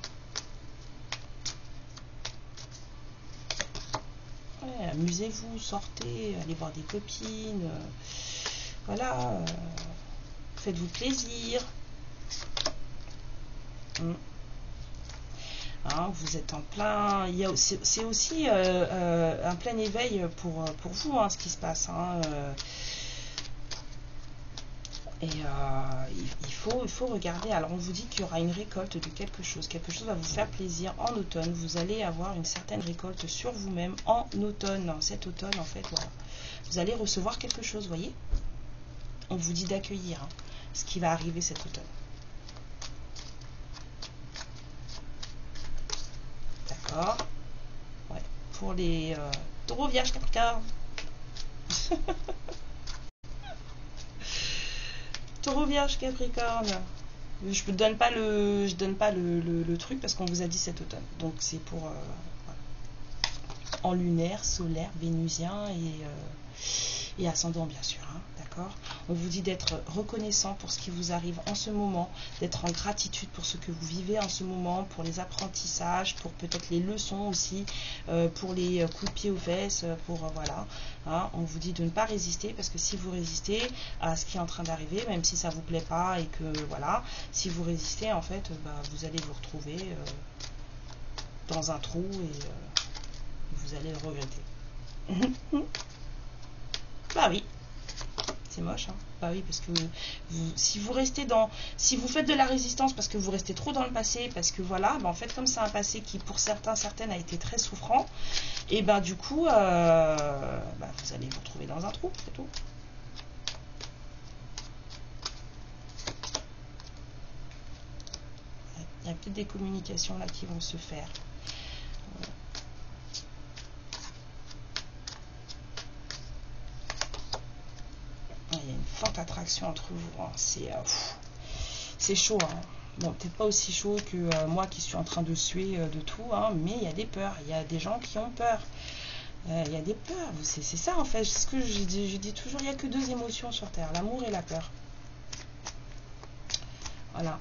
[SPEAKER 1] Ouais, amusez-vous, sortez, allez voir des copines. Voilà. Faites-vous plaisir. Hein, vous êtes en plein, c'est aussi un plein éveil pour vous, hein, ce qui se passe. Hein, et il faut regarder. Alors on vous dit qu'il y aura une récolte de quelque chose va vous faire plaisir en automne. Vous allez avoir une certaine récolte sur vous-même en automne. Cet automne, en fait, voilà. Vous allez recevoir quelque chose, voyez. On vous dit d'accueillir ce qui va arriver cet automne. D'accord. Ouais. Pour les taureaux, vierges, capricorne. Taureau, vierge, capricorne. Je ne donne pas le truc parce qu'on vous a dit cet automne. Donc c'est pour voilà. En lunaire, solaire, vénusien et ascendant bien sûr. Hein, d'accord. On vous dit d'être reconnaissant pour ce qui vous arrive en ce moment, d'être en gratitude pour ce que vous vivez en ce moment, pour les apprentissages, pour peut-être les leçons aussi, pour les coups de pied aux fesses, pour voilà. Hein, on vous dit de ne pas résister parce que si vous résistez à ce qui est en train d'arriver, même si ça vous plaît pas et que voilà, si vous résistez en fait, vous allez vous retrouver dans un trou et vous allez le regretter. Bah oui. C'est moche, hein. Bah oui, parce que si vous restez si vous faites de la résistance parce que vous restez trop dans le passé, parce que voilà, en fait, comme c'est un passé qui, pour certaines, a été très souffrant, et du coup, vous allez vous retrouver dans un trou, c'est tout. Il y a peut-être des communications là qui vont se faire. Il y a une forte attraction entre vous. Hein. C'est chaud. Hein. Bon, peut-être pas aussi chaud que moi qui suis en train de suer de tout, hein, mais il y a des peurs. Il y a des gens qui ont peur. Il y a des peurs. C'est ça en fait. Ce que je dis toujours, il n'y a que deux émotions sur Terre, l'amour et la peur. Voilà.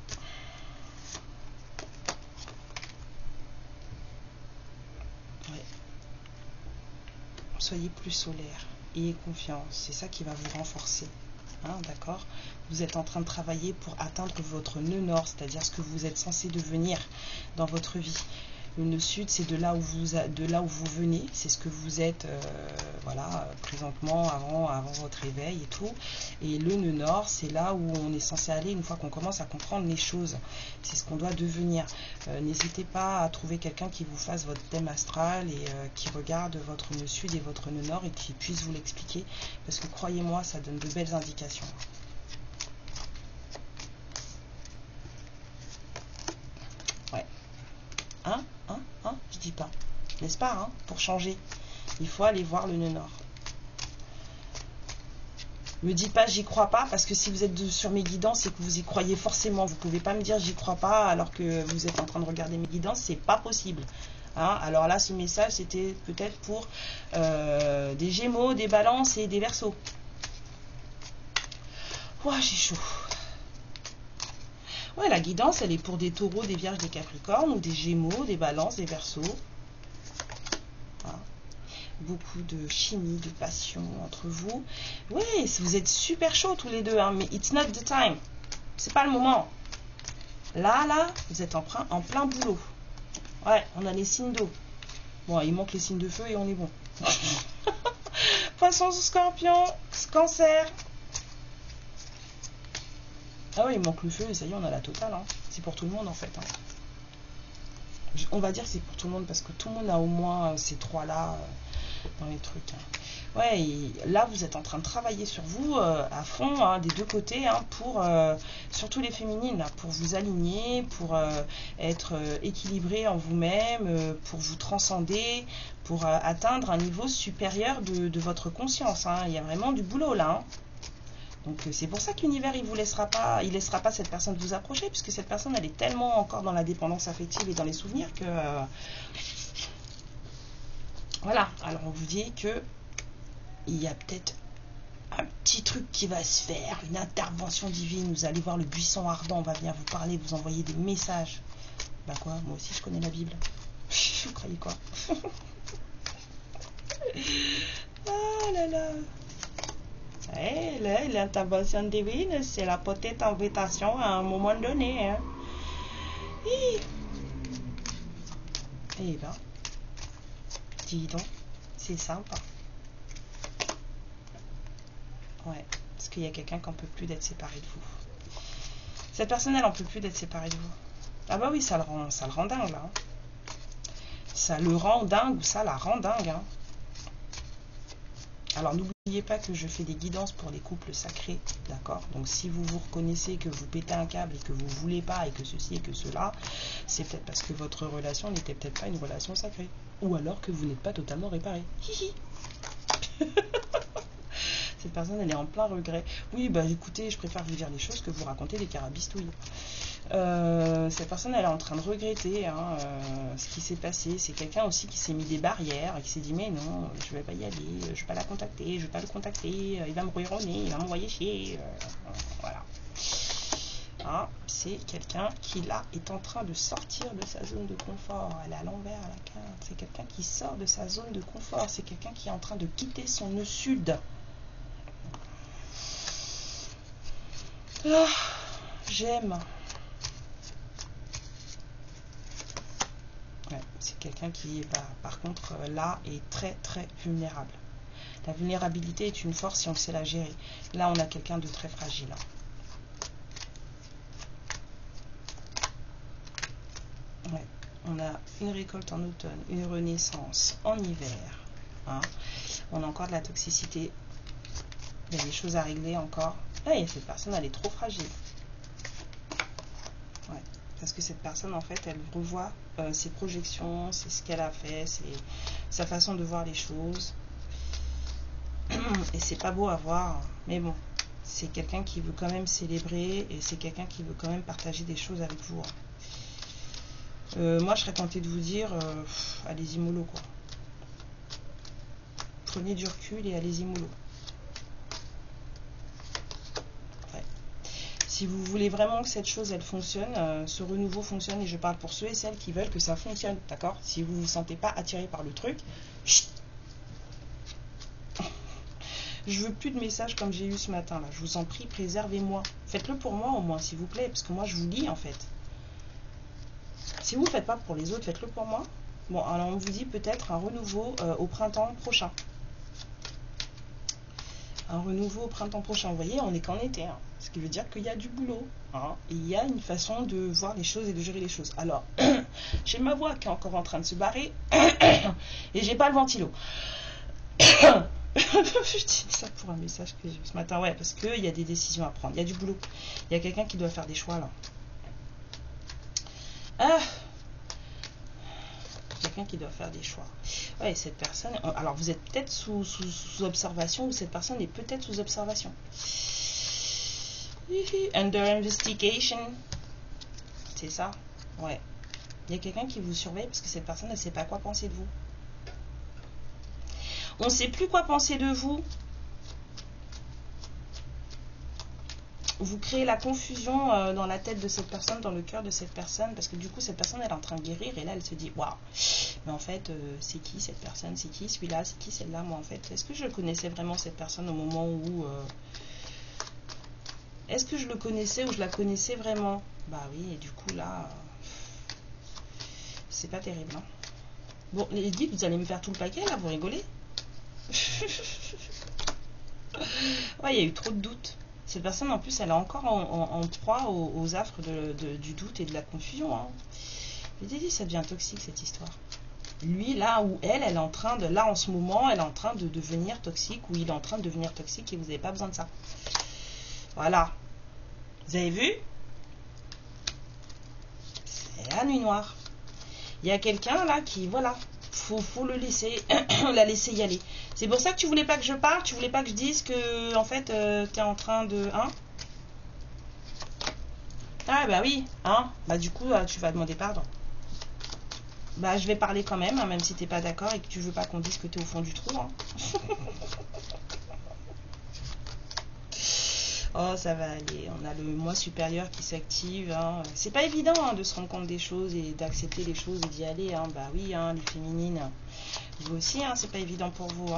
[SPEAKER 1] Ouais. Soyez plus solaire. Ayez confiance. C'est ça qui va vous renforcer. Hein, d'accord. Vous êtes en train de travailler pour atteindre votre nœud nord, c'est-à-dire ce que vous êtes censé devenir dans votre vie. Le nœud sud, c'est de là où vous venez, c'est ce que vous êtes voilà, présentement, avant votre réveil et tout. Et le nœud nord, c'est là où on est censé aller une fois qu'on commence à comprendre les choses. C'est ce qu'on doit devenir. N'hésitez pas à trouver quelqu'un qui vous fasse votre thème astral et qui regarde votre nœud sud et votre nœud nord et qui puisse vous l'expliquer. Parce que croyez-moi, ça donne de belles indications. Ouais. Je dis pas. N'est-ce pas, hein? Pour changer, il faut aller voir le nœud nord. Me dites pas j'y crois pas, parce que si vous êtes sur mes guidances, c'est que vous y croyez forcément. Vous pouvez pas me dire j'y crois pas alors que vous êtes en train de regarder mes guidances, c'est pas possible. Hein? Alors là, ce message, c'était peut-être pour des Gémeaux, des Balances et des Verseaux. Ouah, j'ai chaud. Ouais, la guidance, elle est pour des Taureaux, des Vierges, des Capricornes, ou des Gémeaux, des Balances, des Verseaux. Voilà. Beaucoup de chimie, de passion entre vous. Oui, vous êtes super chauds tous les deux, hein, mais it's not the time. C'est pas le moment. Là, vous êtes en plein boulot. Ouais, on a les signes d'eau. Bon, il manque les signes de feu et on est bon. Poisson, Scorpion, Cancer. Ah oui, il manque le feu et ça y est, on a la totale. Hein. C'est pour tout le monde en fait. Hein. On va dire que c'est pour tout le monde parce que tout le monde a au moins ces trois-là dans les trucs. Hein. Ouais, et là vous êtes en train de travailler sur vous à fond, hein, des deux côtés, hein, pour surtout les féminines, là, pour vous aligner, pour être équilibré en vous-même, pour vous transcender, pour atteindre un niveau supérieur de votre conscience. Hein. Il y a vraiment du boulot là. Hein. Donc c'est pour ça que l'univers il laissera pas cette personne vous approcher, puisque cette personne elle est tellement encore dans la dépendance affective et dans les souvenirs que voilà. Alors on vous dit que il y a peut-être un petit truc qui va se faire, une intervention divine. Vous allez voir le buisson ardent, on va venir vous parler, vous envoyer des messages. Bah quoi, moi aussi je connais la Bible. Vous croyez quoi? Ah là là. L'intervention divine, c'est la petite invitation à un moment donné. Hein. Eh ben, dis donc, c'est sympa. Ouais, parce qu'il y a quelqu'un qui n'en peut plus d'être séparé de vous. Cette personne, elle n'en peut plus d'être séparée de vous. Ah bah oui, ça le rend dingue, là. Hein. Ça le rend dingue ou ça la rend dingue. Hein. Alors n'oubliez N'oubliez pas que je fais des guidances pour les couples sacrés, d'accord? Donc si vous vous reconnaissez que vous pétez un câble et que vous voulez pas et que ceci et que cela, c'est peut-être parce que votre relation n'était peut-être pas une relation sacrée. Ou alors que vous n'êtes pas totalement réparé. Hihi. Cette personne, elle est en plein regret. Oui, bah écoutez, je préfère vous dire les choses que vous raconter des carabistouilles. Cette personne, elle est en train de regretter ce qui s'est passé. C'est quelqu'un aussi qui s'est mis des barrières et qui s'est dit mais non, je vais pas y aller, je vais pas la contacter, je vais pas le contacter, il va me rouiller, il va m'envoyer chier. Voilà. C'est quelqu'un qui là est en train de sortir de sa zone de confort. Elle est à l'envers à la carte. C'est quelqu'un qui sort de sa zone de confort. C'est quelqu'un qui est en train de quitter son nœud sud. Ah, j'aime. Ouais, c'est quelqu'un qui, par contre, là, est très, très vulnérable. La vulnérabilité est une force si on sait la gérer. Là, on a quelqu'un de très fragile. Ouais, on a une récolte en automne, une renaissance en hiver. On a encore de la toxicité. Il y a des choses à régler encore. Et cette personne, elle est trop fragile. Ouais. Parce que cette personne, en fait, elle revoit ses projections, c'est ce qu'elle a fait, c'est sa façon de voir les choses. Et c'est pas beau à voir, mais bon, c'est quelqu'un qui veut quand même célébrer et c'est quelqu'un qui veut quand même partager des choses avec vous. Moi, je serais tentée de vous dire, allez-y mollo, quoi. Prenez du recul et allez-y mollo. Si vous voulez vraiment que cette chose, elle fonctionne, ce renouveau fonctionne, et je parle pour ceux et celles qui veulent que ça fonctionne, d'accord? Si vous ne vous sentez pas attiré par le truc, chut. Je veux plus de messages comme j'ai eu ce matin, là. Je vous en prie, préservez-moi. Faites-le pour moi, au moins, s'il vous plaît, parce que moi, je vous lis, en fait. Si vous ne le faites pas pour les autres, faites-le pour moi. Bon, alors on vous dit peut-être un renouveau au printemps prochain. Un renouveau au printemps prochain. Vous voyez, on est qu'en été, ce qui veut dire qu'il y a du boulot. Il y a une façon de voir les choses et de gérer les choses. Alors, j'ai ma voix qui est encore en train de se barrer et j'ai pas le ventilo. Je dis ça pour un message que j'ai eu ce matin. Ouais, parce qu'il y a des décisions à prendre. Il y a du boulot. Il y a quelqu'un qui doit faire des choix, là. Quelqu'un qui doit faire des choix. Ouais, cette personne... Alors, vous êtes peut-être sous observation ou cette personne est peut-être sous observation. Under investigation. C'est ça. Ouais. Il y a quelqu'un qui vous surveille parce que cette personne ne sait pas quoi penser de vous. On ne sait plus quoi penser de vous. Vous créez la confusion dans la tête de cette personne, dans le cœur de cette personne, parce que du coup, cette personne, elle est en train de guérir, et là, elle se dit, waouh, mais en fait, c'est qui cette personne? C'est qui celui-là? C'est qui celle-là? Moi, en fait, est-ce que je connaissais vraiment cette personne au moment où... Est-ce que je le connaissais ou je la connaissais vraiment? Bah oui, et du coup, là, c'est pas terrible, hein. Bon, les guides, vous allez me faire tout le paquet, là, vous rigolez? Ouais, il y a eu trop de doutes. Cette personne, en plus, elle est encore en proie aux affres du doute et de la confusion. Je vous ai dit, ça devient toxique, cette histoire. Lui, là où elle est en train de... Là, en ce moment, elle est en train de devenir toxique, ou il est en train de devenir toxique, et vous n'avez pas besoin de ça. Voilà. Vous avez vu? C'est la nuit noire. Il y a quelqu'un, là, qui... Voilà. Faut le laisser, la laisser y aller. C'est pour ça que tu voulais pas que je parle, tu voulais pas que je dise que, en fait, t'es en train de... Ah, bah oui, Bah du coup, tu vas demander pardon. Bah, je vais parler quand même, même si t'es pas d'accord et que tu veux pas qu'on dise que t'es au fond du trou, Oh, ça va aller. On a le moi supérieur qui s'active. C'est pas évident de se rendre compte des choses et d'accepter les choses et d'y aller. Bah oui, les féminines. Vous aussi, c'est pas évident pour vous.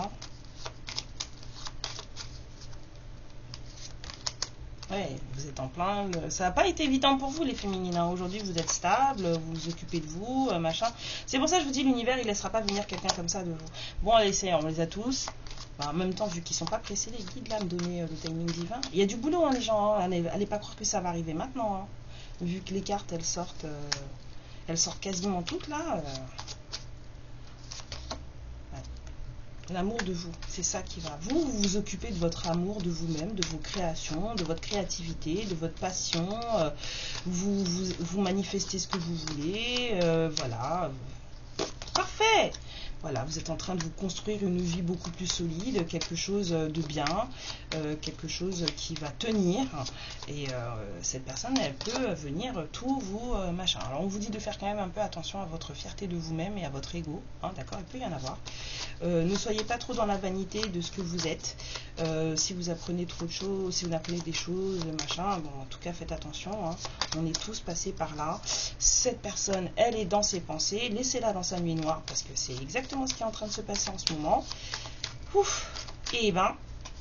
[SPEAKER 1] Ouais, vous êtes en plein. Ça n'a pas été évident pour vous, les féminines. Aujourd'hui, vous êtes stable, vous vous occupez de vous, machin. C'est pour ça que je vous dis, l'univers, il laissera pas venir quelqu'un comme ça de vous. Bon, allez, on les a tous. En même temps, vu qu'ils sont pas pressés, les guides, là, me donner le timing divin. Il y a du boulot, les gens. Allez pas croire que ça va arriver maintenant. Vu que les cartes, elles sortent quasiment toutes, là. Ouais. L'amour de vous, c'est ça qui va. Vous vous occupez de votre amour, de vous-même, de vos créations, de votre créativité, de votre passion. Vous manifestez ce que vous voulez. Voilà. Parfait! Voilà, vous êtes en train de vous construire une vie beaucoup plus solide, quelque chose de bien, quelque chose qui va tenir. Et cette personne, elle peut venir tout vous machin. Alors on vous dit de faire quand même un peu attention à votre fierté de vous-même et à votre ego. Hein, d'accord, il peut y en avoir. Ne soyez pas trop dans la vanité de ce que vous êtes. Si vous apprenez trop de choses, si vous apprenez des choses, machin, bon, en tout cas faites attention. Hein. On est tous passés par là. Cette personne, elle est dans ses pensées. Laissez-la dans sa nuit noire parce que c'est exactement ce qui est en train de se passer en ce moment. Ouf. Et ben,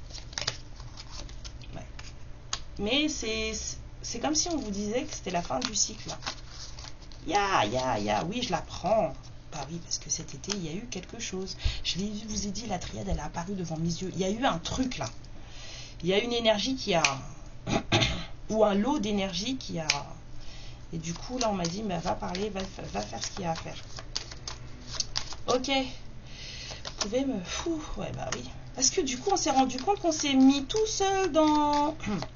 [SPEAKER 1] ouais. Mais c'est comme si on vous disait que c'était la fin du cycle. Oui, je la prends. Bah oui, parce que cet été, il y a eu quelque chose. Je vous ai dit, la triade, elle a apparu devant mes yeux. Il y a eu un truc là. Il y a une énergie qui a... ou un lot d'énergie qui a... Et du coup, là, on m'a dit, bah, va parler, va faire ce qu'il y a à faire. Ok. Vous pouvez me... Fou, ouais, bah oui. Parce que du coup, on s'est rendu compte qu'on s'est mis tout seul dans...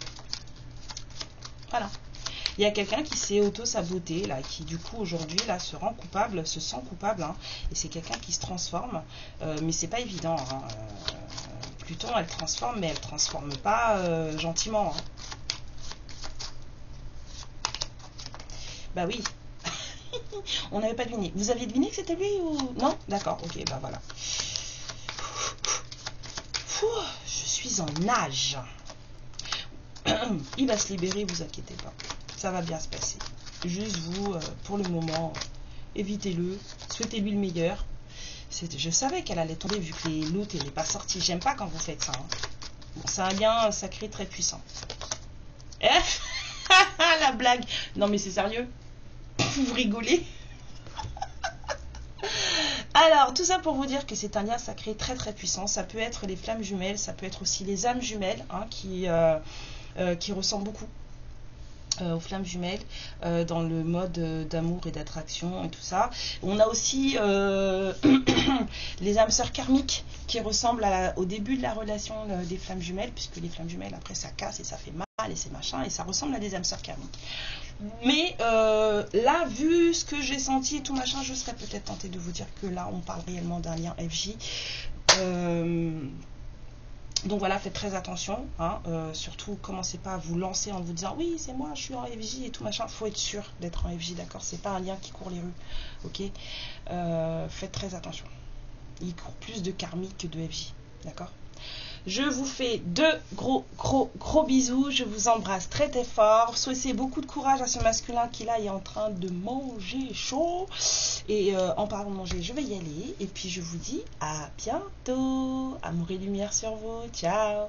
[SPEAKER 1] Voilà. Il y a quelqu'un qui s'est auto-saboté, là, qui du coup aujourd'hui là se sent coupable, hein, et c'est quelqu'un qui se transforme, mais c'est pas évident. Hein. Pluton, elle transforme, mais elle transforme pas gentiment. Hein. Bah oui, on n'avait pas deviné. Vous aviez deviné que c'était lui ou non? D'accord, ok, bah voilà. Je suis en nage. Il va se libérer, vous inquiétez pas. Ça va bien se passer. Juste vous, pour le moment, évitez-le. Souhaitez-lui le meilleur. Je savais qu'elle allait tomber vu que l'autre n'est pas sorti. J'aime pas quand vous faites ça. Hein. Bon, c'est un lien sacré très puissant. La blague. Non mais c'est sérieux. Vous rigolez. Alors, tout ça pour vous dire que c'est un lien sacré très très puissant. Ça peut être les flammes jumelles, ça peut être aussi les âmes jumelles, hein, qui ressemblent beaucoup aux flammes jumelles dans le mode d'amour et d'attraction et tout ça. On a aussi les âmes sœurs karmiques qui ressemblent au début de la relation des flammes jumelles, puisque les flammes jumelles après ça casse et ça fait mal et c'est machin et ça ressemble à des âmes sœurs karmiques. Mais là, vu ce que j'ai senti et tout machin, je serais peut-être tentée de vous dire que là on parle réellement d'un lien FJ. Donc voilà, faites très attention, hein, surtout commencez pas à vous lancer en vous disant oui c'est moi, je suis en FJ et tout machin, faut être sûr d'être en FJ, d'accord, c'est pas un lien qui court les rues, ok, faites très attention, il court plus de karmique que de FJ, d'accord. Je vous fais de gros bisous, je vous embrasse très très fort, souhaitez beaucoup de courage à ce masculin qui là est en train de manger chaud, et en parlant de manger, je vais y aller, et puis je vous dis à bientôt, amour et lumière sur vous, ciao.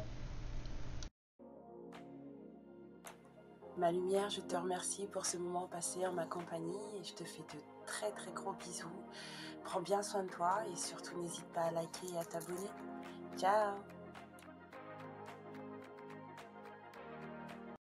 [SPEAKER 1] Ma lumière, je te remercie pour ce moment passé en ma compagnie, et je te fais de très très gros bisous, prends bien soin de toi, et surtout n'hésite pas à liker et à t'abonner, ciao.